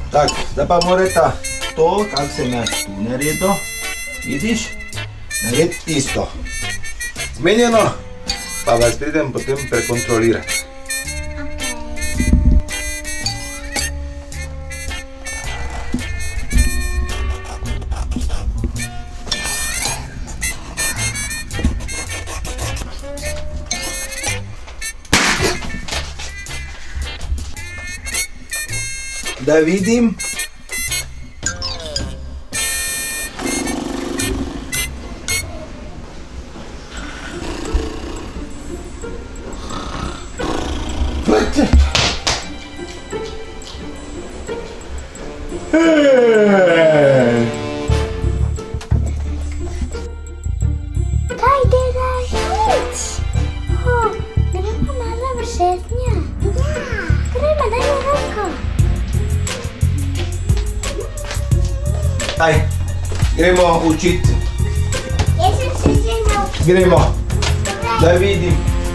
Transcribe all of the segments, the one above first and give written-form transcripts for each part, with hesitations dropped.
Tak, zdaj pa morata to, kak sem jaz tu naredil, vidiš, narediti isto. Zmenjeno, pa vas pridem potem prekontrolirati. Da vidim. Kaj delaš? Nič. Gremo malo v šetnja. Gremo, daj mi roko. Daj, gremo učiti. Jaz sem se že naučila. Gremo, da vidim.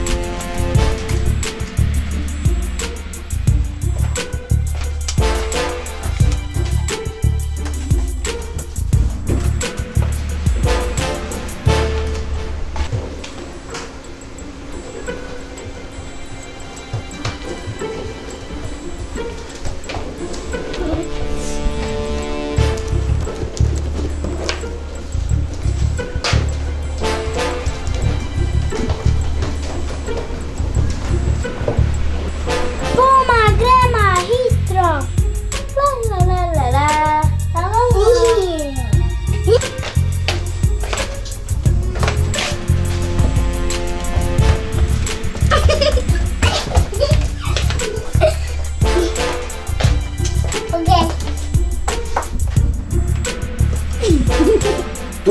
Tu.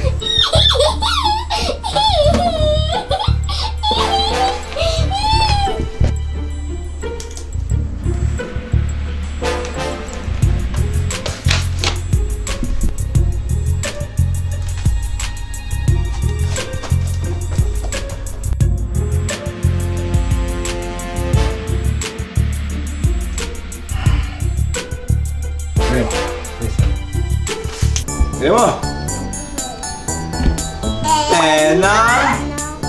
Gremo. Ena,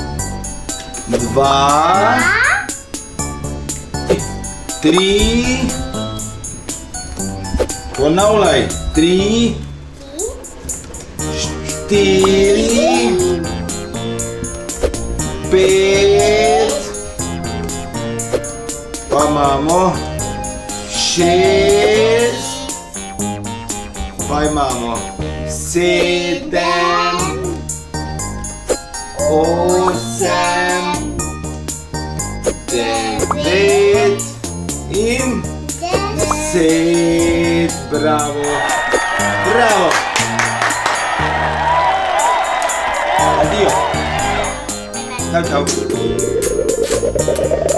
dva, tri, ponavljaj, tri, štiri, pet, pa imamo šest, pa imamo sedem, osem, devet in 10. Bravo! Bravo! Addio! Ciao ciao!